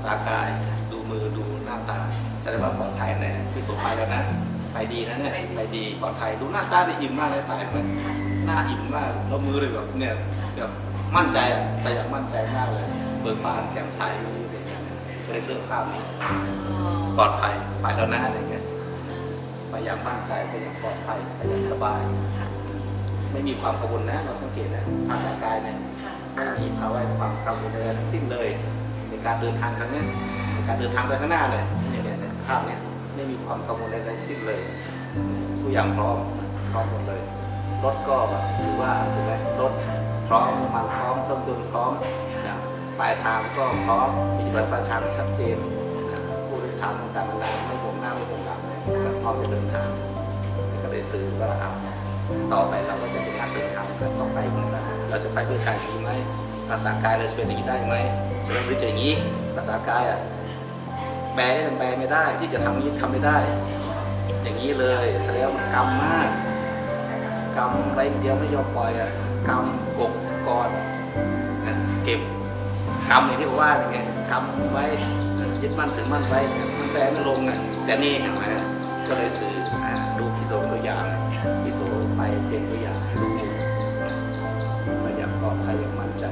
ากายดูมือดูหน้าตาแสดงว่าปลอดภัยแน่ที่สุดไปแล้วนะไปดีนะเนี่ยไปดีปลอดภัยดูหน้าตาได้อิ่มมากเลยถ่ายมันหน้าอิ่มมากแล้วมือเลยแบบเนี่ยแบบมั่นใจอ่ะแต่อยากมั่นใจมากเลยเบิกบานแจ่มใสก็เลยเลือกภาพนี้ปลอดภัยไปแล้วนะอะไรเงี้ยไปอย่างมั่นใจไปอย่างปลอดภัยไปอย่างสบายไม่มีความกังวลนะเราสังเกตนะภาษากายเนี่ยไม่มีภาวะความกังวลใดทั้งสิ้นเลยในการเดินทางครั้งนี้ในการเดินทางไปข้างหน้าเลยเนี่ยภาพเนี่ยไม่มีความกังวลใดทั้งสิ้นเลยทุกอย่างพร้อมหมดเลยรถก็ถือว่าถูกไหมรถพร้อมมันพร้อมเครื่องยนต์พร้อมปลายทางก็พร้อมมีจุดปลายทางชัดเจนผู้โดยสารต่างๆนานาไม่ห่วงหน้าไม่ห่วงหลังพร้อมจะเดินทางก็เลยสื่อว่าต่อไปเราก็จะเป็นการเดินทางกันต่อไปเหมือนกันเราจะไปด้วยกันอย่างนี้ไหมภาษากายเราจะเป็นอย่างนี้ได้ไหมจะเป็นหรือจะอย่างนี้ภาษากายแปลได้แต่แปลไม่ได้ที่จะทำนี้ทำไม่ได้อย่างนี้เลยแสดงว่ามันกรรมมากกรรมอะไรเดียวไม่ยอมปล่อยกรรมกบกอดเก็บกรรมอย่างที่ว่าไงกรรมไว้ยึดมั่นถึงมั่นไว้มันแปลไม่ลงแต่นี่เห็นไหมก็เลยสื่อดูพิโสตัวอย่างพิโสไปเป็นตัวอย่างให้ดูเราอยากปลอดภัยอย่างมั่นใจ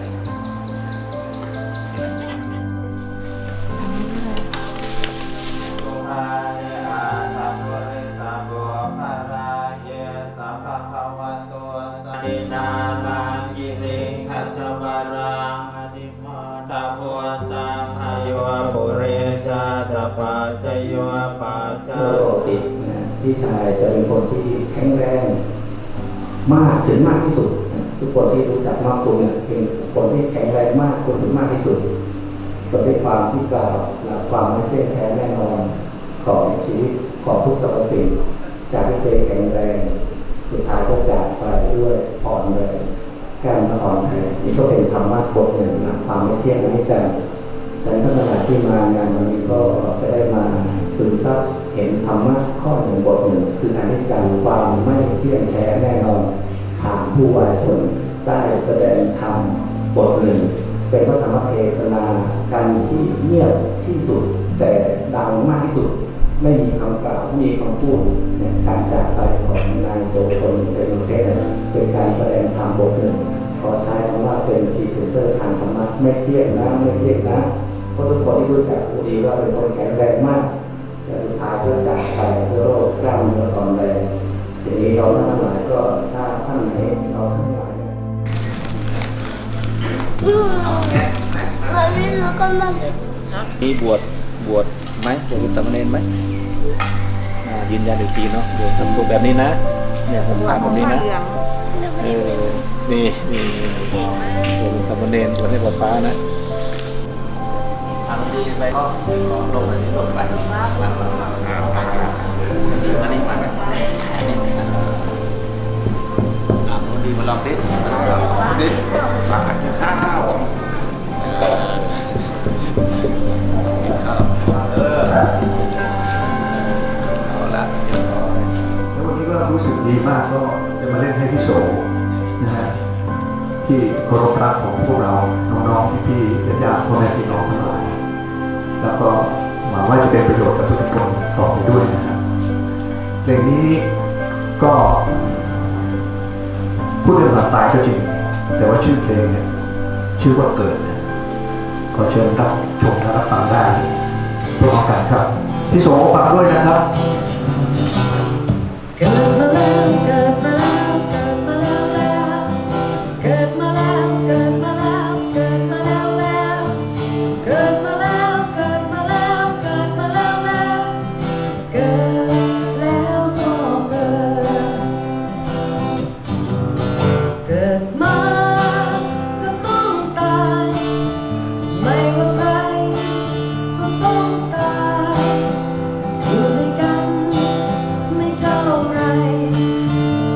นาลังกิริขัตวารังอดิมาตาโพตังอายุปุเรชาตปัจจโยปัจจโรติพี่ชายจะเป็นคนที่แข็งแรงมากถึงมากที่สุดทุกคนที่รู้จักมากคุณเนี่ยเป็นคนที่แข็งแรงมากจนถึงมากที่สุดด้วยความที่กล่าวและความไม่เที่ยงแท้แน่นอนของชีวิตของทุกสรรพสิ่งจากที่เคยแข็งแรงสุดท้ายก็จากไปด้วยอ่อนแรงการอ่อนแรงนี่ก็เป็นธรรมะบทหนึ่งนะความไม่เที่ยงไม่จังฉันทั้งหลายที่มางานวันนี้ก็จะได้มาซึมซับเห็นธรรมะข้อหนึ่งบทหนึ่งคืออนิจจังความไม่เที่ยงแท้แน่นอนผ่านผู้วายชนได้แสดงธรรมบทหนึ่งเป็นพระธรรมเทศนาการที่เงียบที่สุดแต่ดังมากที่สุดไม่มีคำกล่าวไม่มีคำพูดการจากไปของนายโสพลเซนเทสเป็นการแสดงธรรมบทหนึ่งขอใช้คำว่าเป็นพรีเซนเตอร์ทางธรรมะไม่เที่ยงนะไม่เที่ยงนะเพราะทุกคนที่รู้จักผู้ดีว่าเป็นคนแข็งแรงมากแต่สุดท้ายก็จากไปด้วยโรคกล้ามเนื้ออ่อนแรงทีนี้เราทั้งหลายก็ถ้าท่านไหนเราทั้งหลายนี่บวชไหมบวชเป็นสามเณรไหมยืนยันอีกทีเนาะบวชสมบูรณ์แบบนี้นะเนี่ยผมผ่านแบบนี้นะนี่บวชเป็นสามเณรบวชให้บวชฟ้านะทำดีไปก็ลงอันนี้ลงไปอันนี้มาดีมาลองดิมากินข้าวรู้สึกดีมากก็จะมาเล่นให้พี่โสนะฮะที่เคารพรักของพวกเราน้องๆพี่ๆญาติพ่อแม่พี่น้องทั้งหลายแล้วก็หวังว่าจะเป็นประโยชน์กับทุกคนต่อไปด้วยนะครับเพลงนี้ก็พูดเรื่องหลับตายก็จริงแต่ว่าชื่อเพลงเนี่ยชื่อว่าเกิดขอเชิญรับชมและรับฟังได้พร้อมกันครับพี่โสฟังด้วยนะครับเกิดมาแล้วเกิดมาแล้วเกิดมาแล้วเกิดมาแล้วเกิดมาแล้วเกิดมาแล้วแล้วเกิดมาแล้วเกิดมาแล้วเกิดมาแล้วแล้วเกิดแล้วก็เกิดมาก็ต้องตายไม่ว่าใครก็ต้องตายอยู่ด้วยกันไม่เท่าไร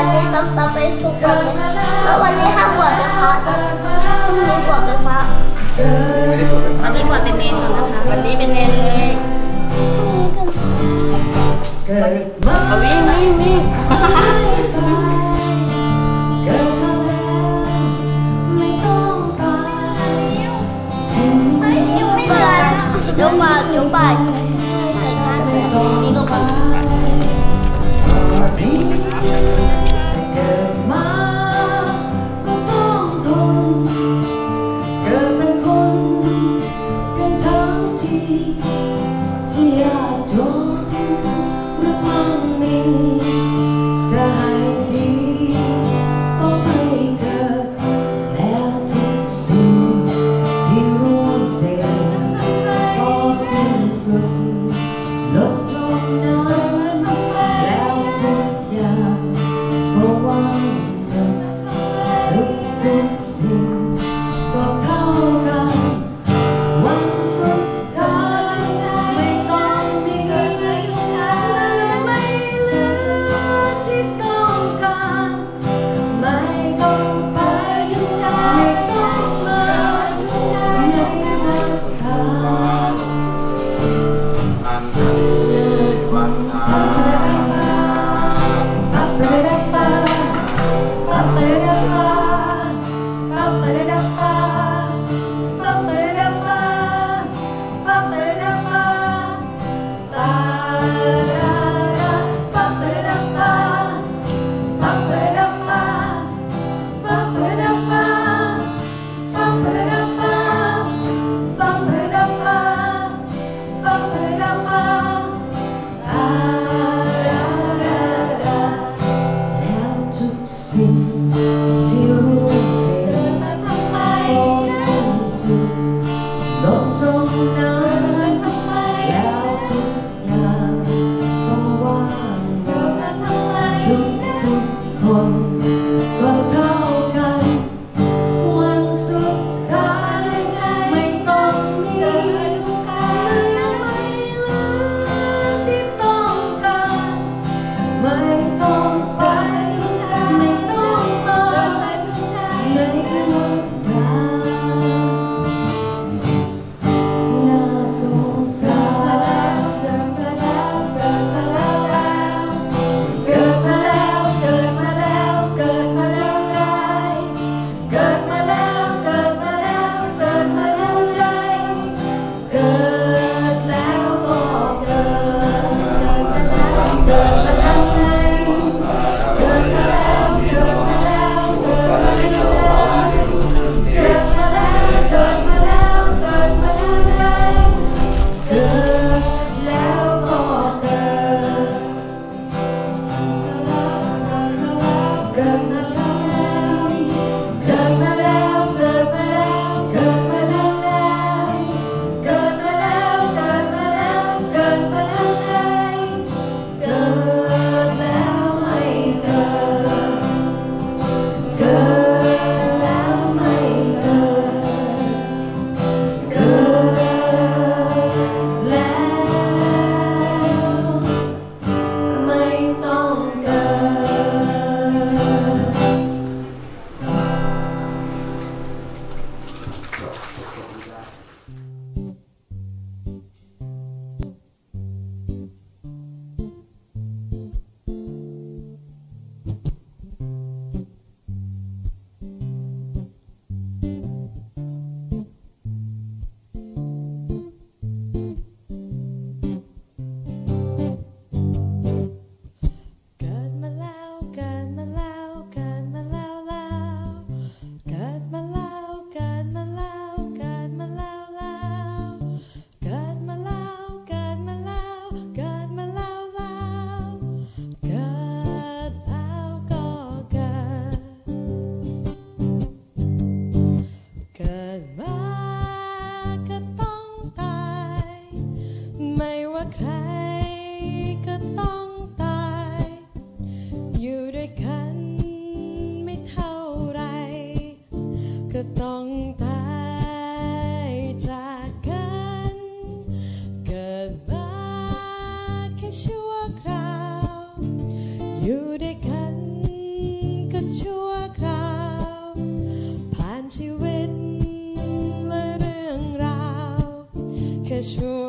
แบบนี้ซ้ำๆไปทุกวันเลยแล้ววันนี้ห้ามบวชเป็นพระนะพรุ่งนี้บวชเป็นพระวันนี้บวชเป็นเนรก่อนนะคะวันนี้เป็นเนรเลยเกิดมาเอาวิ่งเกิดมาแล้วไม่ต้องตายไม่เบื่อเดี๋ยวบาดนี่ลูกก่อนเกิดมาก็ต้องทนเกิดเป็นคนกันทั้งทีที่ยากจนหรือไม่ show